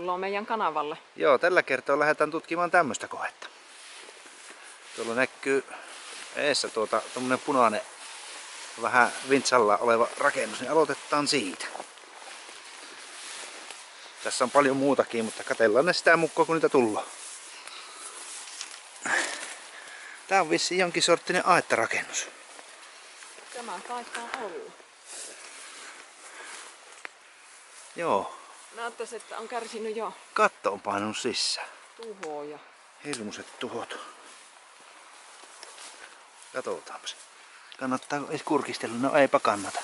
Tervetuloa meidän kanavalle. Joo, tällä kertaa lähdetään tutkimaan tämmöistä kohdetta. Tuolla näkyy eessä tommonen punainen vähän vintsalla oleva rakennus, niin aloitetaan siitä. Tässä on paljon muutakin, mutta katsellaan ne sitä mukaan kun niitä tullaan. Tää on vissiin jonkin sorttinen aettarakennus. Tämä taitaa olla. Joo. Näyttäisi, että on kärsinyt jo Katto on painunut sisään. tuhoja. Hirmuiset tuhot. Katsotaanpa se. Kannattaako edes kurkistella? No eipä kannata.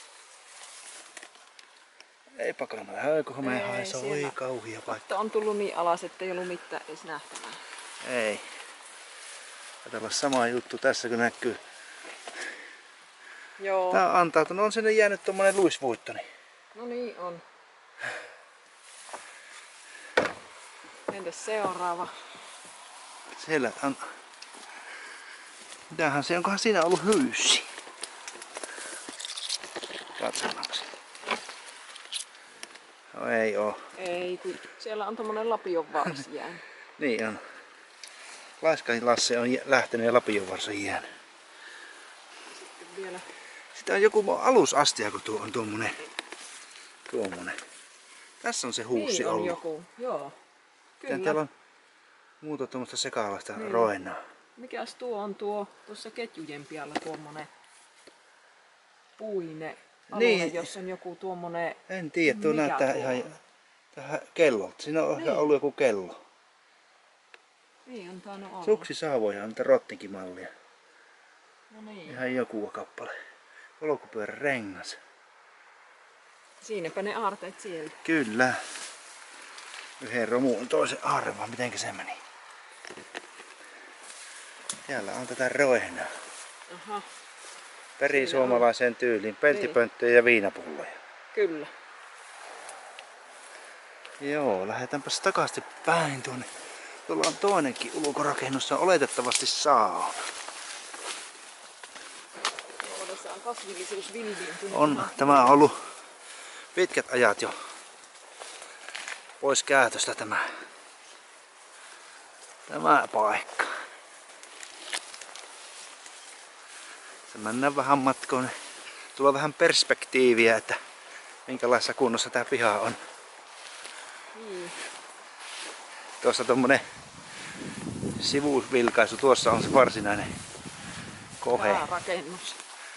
Eipä kannata. Höyköhän me haise. Oi kauhia paikka. Katto on tullut niin alas, että ei ollut mitään edes nähtävää. Ei. Katsotaan sama juttu tässä kun näkyy. Joo. Tää on antautunut. On sinne jäänyt tommonen luisvuittoni. No niin on. Entäs seuraava? Siellä on... Mitähän se, onkohan siinä ollut hyysi? Katsotaanko se. No ei oo. Ei, kun siellä on tommonen lapion varsi jäänyt. Niin on. Laiskani Lasse on lähtenyt ja lapionvarsi jäänyt. Sitten vielä. Sitten on joku alusastia, kun tuo on tuommoinen. Tässä on se huussi niin on ollut. joku, joo. Kyllä. Täällä on muuta tuommoista sekaavasta Niin. roenaa. Mikäs tuo on tuossa ketjujen pialla tuommoinen puine alue, Niin. jossa on joku tuommoinen... En tiedä, tuo Mikä näyttää tuo ihan on? tähän kellolta. Siinä on Niin. ollut joku kello. Niin on tainnut olla. Suksisaavoja on niitä rottinkin mallia. No niin. Ihan joku kappale. Polkupyörän rengas. Siinäpä ne aarteet siellä. Kyllä. Yhden romuun toisen arva. Mitenkä se meni? Täällä on tätä roihnaa. Aha, Perisuomalaiseen tyyliin. Peltipönttöjä ja viinapulloja. kyllä. Joo, lähdetäänpäs takaisin päin tuonne. Tuolla on toinenkin ulkorakennus. Se on oletettavasti sauna. Joo, tässä on kasvillisuus villiintynyt. On, tämä on ollut pitkät ajat jo pois käytöstä tämä paikka. Se mennään vähän matkoon. Tulee vähän perspektiiviä, että minkälaisessa kunnossa tämä piha on. Niin. Tuossa tommonen sivuvilkaisu, tuossa on se varsinainen kohe. Rakennus.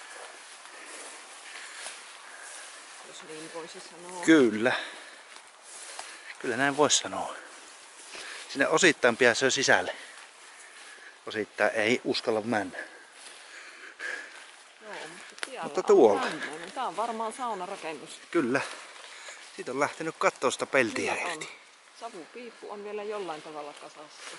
Jos niin voisi sanoa. Kyllä. Kyllä näin voisi sanoa. Sinne osittain pääsee sisälle. Osittain ei uskalla mennä. Joo, mutta Mutta tuolla. Tämä on varmaan saunarakennus. Kyllä. Siitä on lähtenyt kattosta peltiä Niin on. irti. Savupiippu on vielä jollain tavalla kasassa.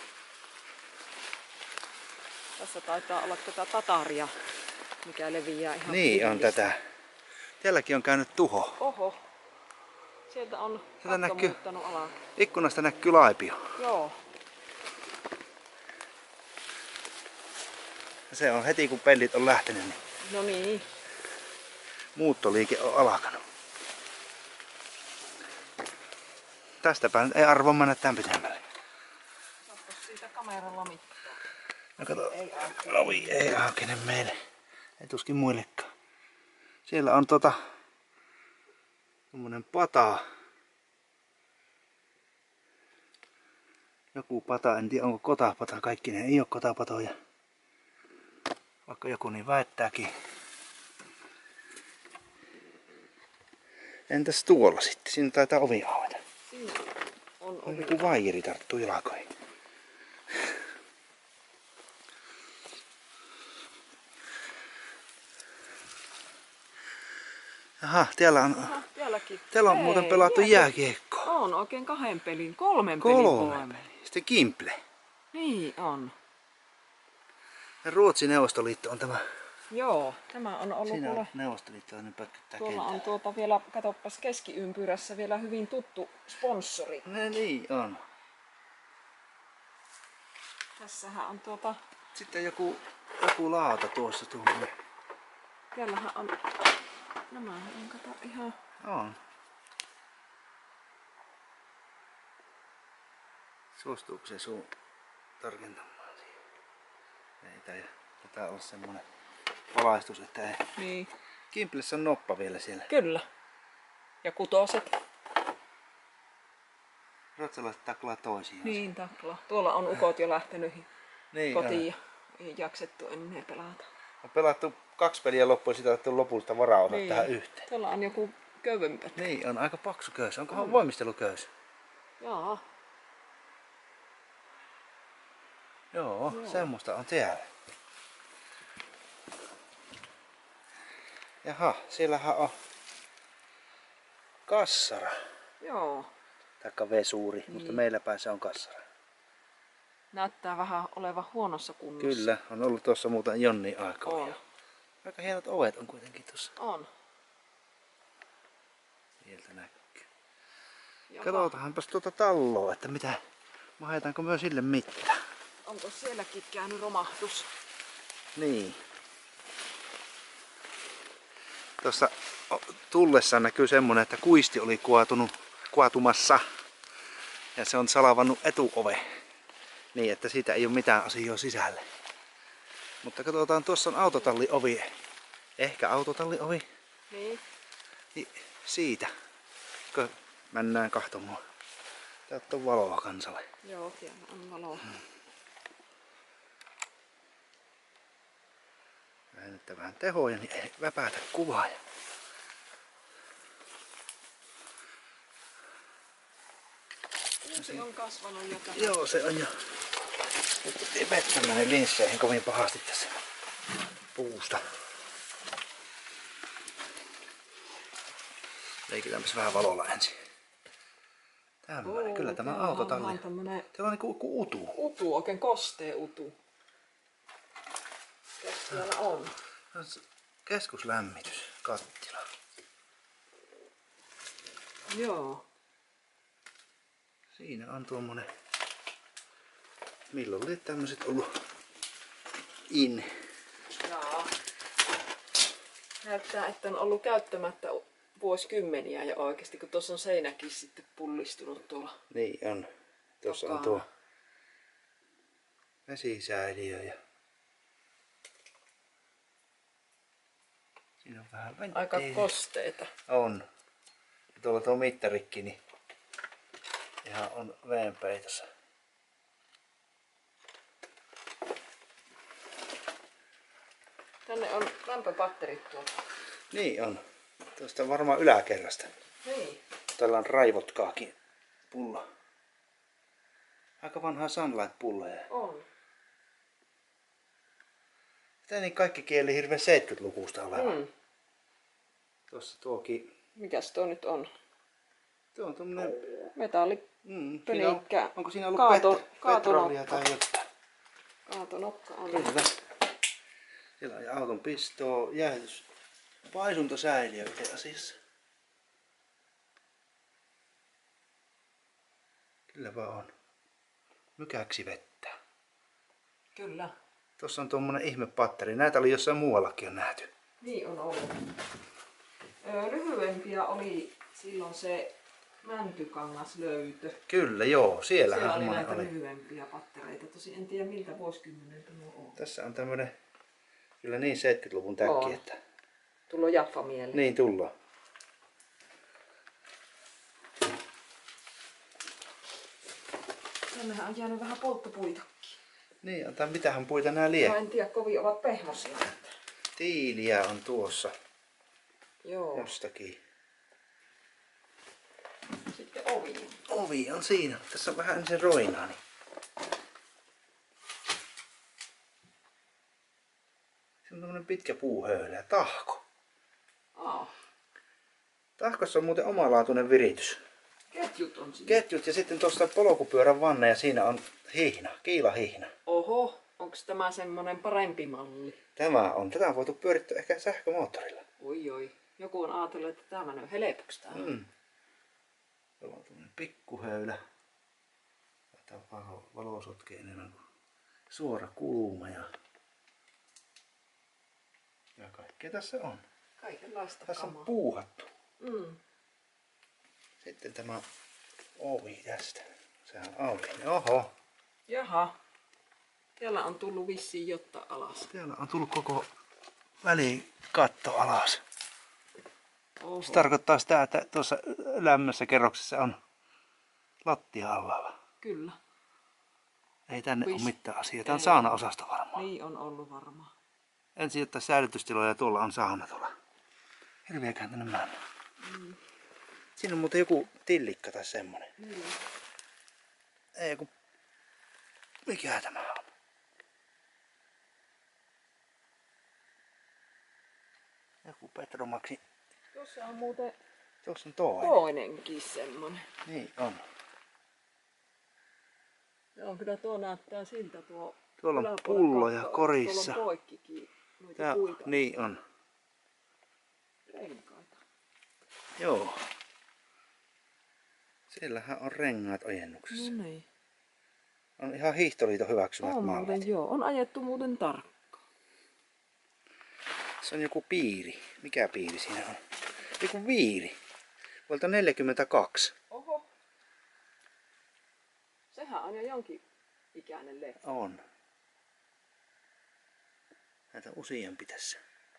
Tässä taitaa olla tätä tataria, mikä leviää ihan Niin on pilvistä. tätä. Täälläkin on käynyt tuho. Oho. Sieltä on katto näkyy. muuttanut alaa. Ikkunasta näkyy laipio. Joo. Ja se on heti kun pellit on lähtenyt, niin No niin. muuttoliike on alkanut. Tästäpä nyt ei arvo mennä tämän pitemmälle. Saatko siitä kameralla mittaa? No kato, Ei aukene. ovi ei aukene meille. Ei tuskin muillekaan. Siellä on tommonen pata. Joku pata, en tiedä onko kotapata. Kaikki ne ei ole kotapatoja. Vaikka joku niin väittääkin. Entäs tuolla sitten? Siinä taitaa ovi avata. Siinä on On ovi. joku vaijeri tarttuu jalkoihin. Aha, täällä on Täälläkin. Täällä on muuten pelattu jääkiekkoa. On oikein 2 pelin, 3 pelin Kolme voimme. peliä. Sitten Kimple. Niin on. Ja Ruotsin Neuvostoliitto on tämä. Joo, tämä on ollut Siinä kuule. on neuvostoliittolainen pötköttää Tuolla on kentällä. vielä, katoppas keskiympyrässä vielä hyvin tuttu sponsori. No niin on. Tässähän on Sitten joku laata tuossa tuommoinen. täällähän on, nämä on kato ihan, On. Suostuuko se sun tarkentamaan siihen? Ei tää olla semmonen valaistus, että ei. Niin. Kimplessä on noppa vielä siellä. Kyllä. Ja kutoset. Ruotsalaiset taklaa toisiaan. Niin, taklaa. Tuolla on ukot jo lähtenyt Niin, kotiin ja ei jaksettu enää pelata. on pelattu 2 peliä loppuun ja sitä on otettu lopullista varaosa Niin. tähän yhteen. Tuolla on joku köyvenpätkä. Niin, on aika paksu köys. Onkohan voimisteluköys? Jaa. Joo, semmoista on täällä. Jaha, siellähän on kassara. Joo. Taikka vesuri, mutta meillä päässä on kassara. Näyttää vähän olevan huonossa kunnossa. Kyllä, on ollut tuossa muuten Jonni aikaa. On. Aika hienot ovet on kuitenkin tuossa. On. Sieltä näkyy. Jaha. Katsotaanpas tuota talloa, että mitä, mahdetaanko myös sille mitään. Onko sielläkin käynyt romahdus? Niin. Tuossa tullessa näkyy semmonen, että kuisti oli kuatumassa. Ja se on salavannut etuove. Niin, että siitä ei ole mitään asiaa sisälle. Mutta katsotaan, tuossa on autotalliovi. Ehkä autotalliovi. Niin. Niin siitä. Kun mennään kahtomaan. Täältä on valoa kansalle. Joo, siellä on valoa. Väännettä vähän tehoja, niin ei väpätä kuvaa. Se on kasvanut jo tähän. Joo, se on jo. Nyt otettiin vettämäinen linsseihin kovin pahasti tässä puusta. Leikitäänpäs vähän valolla ensin. Tämmönen, kyllä tämä autotalli. Tämä on niinku utu. Utu, oikein kostee utu. Mitäs siellä on? Keskuslämmitys, kattila. Joo. Siinä on tuommoinen. Milloin oli tämmöiset ollut in? Jaa. Näyttää, että on ollut käyttämättä vuosikymmeniä jo oikeasti, kun tuossa on seinäkin sitten pullistunut tuolla. Niin on. Tuossa on tuo vesisäiliö ja siinä on vähän venttiili. Aika kosteita. On. Ja tuolla tuo mittarikki, niin ihan on veenpeitossa. Tänne on lämpöpatterit tuolta. Niin on. Tuosta varmaan yläkerrasta. Niin. Täällä on raivotkaakin pulla. Aika vanhaa Sunlight-pulleja. On. Tämä niin kaikki kieli hirveän 70-lukusta oleva. Tuossa tuokin. Mikäs tuo nyt on? Tuo on tommonen Metalli. Pönikkä. onko siinä ollut petrolia tai jotain? Kaatonokka on. Kyllä. Siellä on auton pistoo, jäähdytys, paisuntasäiliö itse asiassa. Kyllä vaan on. Mykäksi vettä. Kyllä. Tuossa on tuommoinen ihmepatteri. Näitä oli jossain muuallakin on nähty. Niin on ollut. Lyhyempiä oli silloin se Mäntykangas löytö. Kyllä, joo. Siellä Siellähän oli semmoinen näitä oli. lyhyempiä pattereita. Tosi en tiedä miltä vuosikymmeneltä nuo on. Tässä on tämmönen kyllä niin 70-luvun täkki, On. että Tullut Jaffa mieleen. niin tullaan. Tännehän on jäänyt vähän polttopuitakin. Niin, tai mitähän puita nää lie? No en tiedä, kovin ovat pehmosia. Tiiliä on tuossa Joo. jostakin. Sitten ovi. Ovi on siinä. Tässä on vähän se roinaa. Niin. Se on tämmönen pitkä puuhöylä. Tahko. Tahkossa on muuten omalaatuinen viritys. Ketjut on siinä. Ketjut ja sitten tuossa polkupyörän vanne ja siinä on hihna, kiilahihna. Oho, onko tämä semmonen parempi malli? Tämä on. Tätä on voitu pyörittää ehkä sähkömoottorilla. Oi. Joku on ajatellut, että tämä menee helpoksi täällä. Tuolla on tämmönen pikkuhöylä. Tämä valo sotkee enemmän kuin suora kulma ja kaikkea tässä on. Kaikenlaista Tässä kamaa. on puuhattu. Mm. Sitten tämä ovi tästä. Sehän on auki. Oho. Jaha. Täällä on tullut vissiin jotta alas. Täällä on tullut koko välikatto alas. Oho. Se tarkoittaa sitä, että tuossa lämmössä kerroksessa on lattia alhaalla. Kyllä. Ei tänne ole mitään asiaa. Tämä on saunaosasto varmaan. Niin on ollut varmaan. Ensin ottaa säilytystiloja ja tuolla on sauna tuolla. Hirviäkään tänne mennä. Siinä on muuten joku tillikka tai semmonen. Ei kun... Mikä tämä on? Joku Petromaxi. Tuossa on muuten Tuossa on toinen. toinenkin semmonen. Niin on. Joo, kyllä tuo näyttää siltä tuo. Tuolla on pulloja korissa. Tuolla on poikkikin noita Tää, puita. niin on. Renkaita. Joo. Siellähän on rengaat ojennuksessa. No niin. On ihan Hiihtoliiton hyväksymät On mallit. muuten joo. On ajettu muuten tarkkaan. Se on joku piiri. Mikä piiri siinä on? Joku viiri. Vuolta 42. Oho. Sehän on jo jonkin ikäinen lehti. On. Näitä useampi tässä.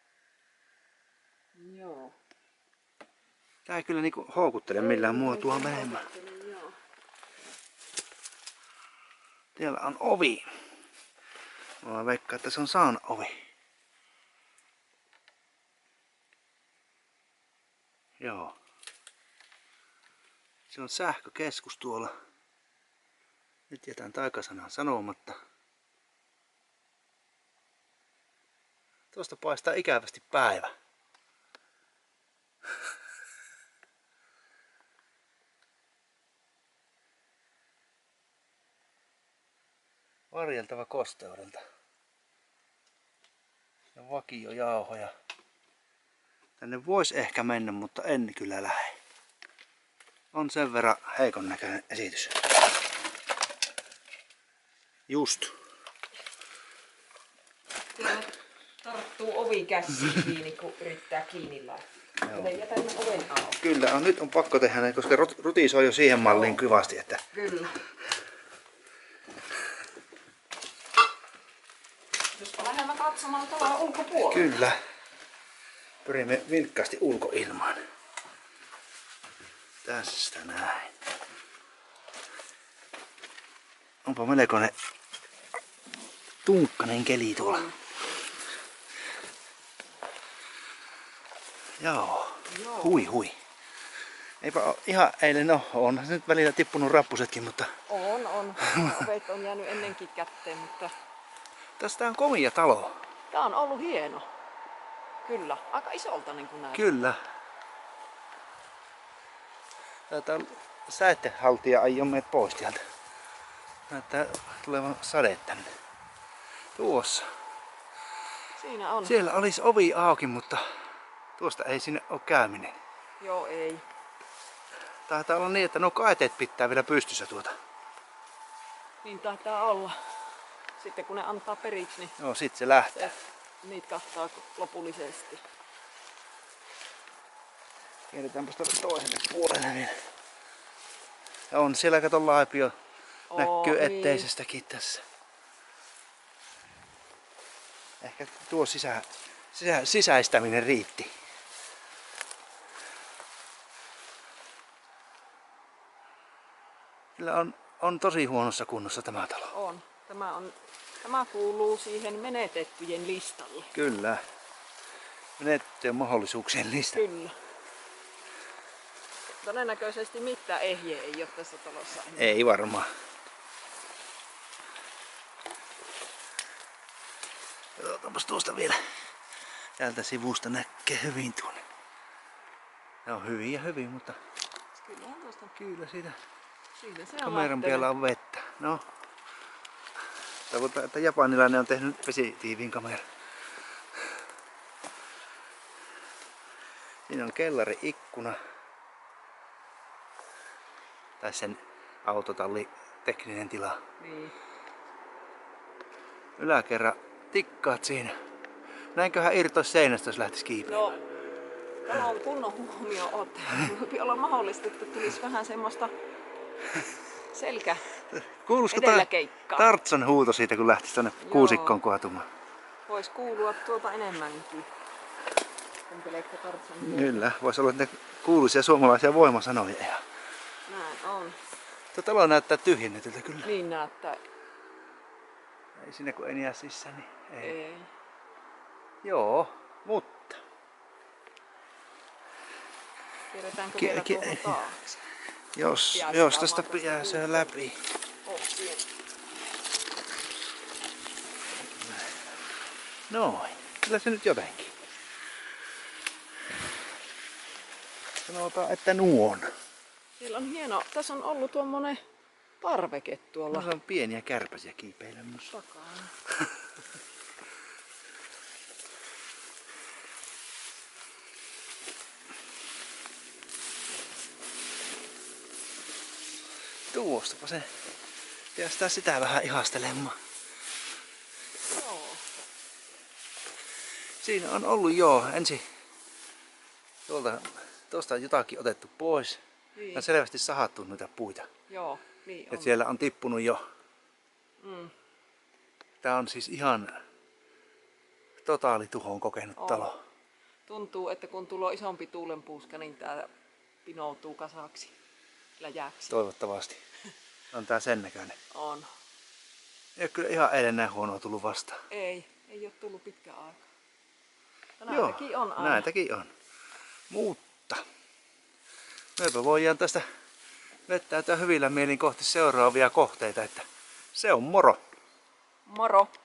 Joo. Tää ei kyllä niinku houkuttele millään muotoa menemään. Joo. Täällä on ovi. Mä veikkaan, että se on saunaovi. Joo. Se on sähkökeskus tuolla. Nyt jätän taikasanan sanomatta. Tuosta paistaa ikävästi päivä. Varjeltava kosteudelta. Ja vakiojauhoja. Tänne voisi ehkä mennä, mutta en kyllä lähde. On sen verran heikon näköinen esitys. Just. Täällä tarttuu ovi käsiin kiinni, kun yrittää kiinni laittaa. Joten jätämme oven auki. Kyllä, nyt on pakko tehdä ne, koska rutis on jo siihen malliin kivasti, että... Kyllä. Jospa lähdemme katsomaan talon ulkopuolella. Kyllä. Pyrimme vilkkaasti ulkoilmaan. Tästä näin. Onpa melkoinen tunkkanen keli tuolla. Joo. Hui hui. Eipä oo ihan eilen on nyt välillä tippunut rappusetkin, mutta... On. Ovet on jäänyt ennenkin kätteen, mutta... Tästä on komia talo. Tää on ollut hieno. Kyllä. Aika isolta niin kuin näyttää. Kyllä. Täältä on säittehaltija aion meidät pois täältä. Näyttää tulevan sade tänne. Tuossa. Siinä on. Siellä olisi ovi auki, mutta tuosta ei sinne ole käyminen. Joo, ei. Taitaa olla niin, että nuo kaiteet pitää vielä pystyssä tuota. Niin taitaa olla. Sitten kun ne antaa periksi, niin Joo, sit se lähtee. niitä kahtaa lopullisesti. Kierretäänpä tuonne toiselle puolelle vielä. Ja on siellä, kato laipio. Näkyy niin. etteisestäkin tässä. Ehkä tuo sisäistäminen riitti. Kyllä on tosi huonossa kunnossa tämä talo. On. Tämä kuuluu siihen menetettyjen listalle. Kyllä. Menetettyjen mahdollisuuksien lista. Kyllä. Todennäköisesti mitään ehje ei ole tässä talossa. Ei varmaan. Otapas tuosta vielä. Täältä sivusta näkee hyvin tuonne. Ne on hyvin ja hyvin, mutta Kyllähän tuosta. kyllä siitä Siinä se on kameran lähtenyt. päällä on vettä. No. Toivotaan, että japanilainen on tehnyt vesitiiviin kameran. Siinä on kellari ikkuna. Tai sen autotalli tekninen tila. Niin. Yläkerran tikkaat siinä. Näinköhän irtoisi seinästä, jos lähtisi kiipeämään? No, tämä on kunnon huomio. Voipi olla mahdollista, että tulisi vähän semmoista Selkä Kuuluisiko edellä keikkaa. Tartsan huuto siitä, kun lähtisi tänne kuusikkoon kaatumaan? Vois kuulua tuota enemmänkin. Kun pelkkä Tartsan huuto. Kyllä, voisi olla ne kuuluisia suomalaisia voimasanoja. Näin on. Tuo talo näyttää tyhjennetyltä kyllä. Niin näyttää. Ei sinne kun ei jää sisään, niin ei. Ei. Joo, mutta... Tiedetäänkö vielä tuohon taakse? Jos tästä pääsee läpi. Noin, kyllä se nyt jotenkin. Sanotaan, että nuon. Siellä on hieno. Tässä on ollut tuommoinen parveke tuolla. No, se on pieniä kärpäsiä kiipeilemässä. Takana. Tuostapa se. Päästään sitä vähän ihastelemaan. Joo. Siinä on ollut ensin tuosta jotakin otettu pois. Niin. Ja selvästi sahattu noita puita. Joo, niin on. Et siellä on tippunut jo. Mm. Tää on siis ihan totaalituhoon kokenut On. talo. Tuntuu, että kun tulee isompi tuulenpuuska, niin tää pinoutuu kasaksi, läjäksi. Toivottavasti. On tää sen näköinen. On. Ei ole kyllä ihan eilen näin huonoa tullut vastaan. Ei ole tullut pitkä aika. Näitäkin on aina. Näitäkin on. Mutta meipä voidaan tästä vettäytyä hyvillä mielin kohti seuraavia kohteita, että se on moro! Moro!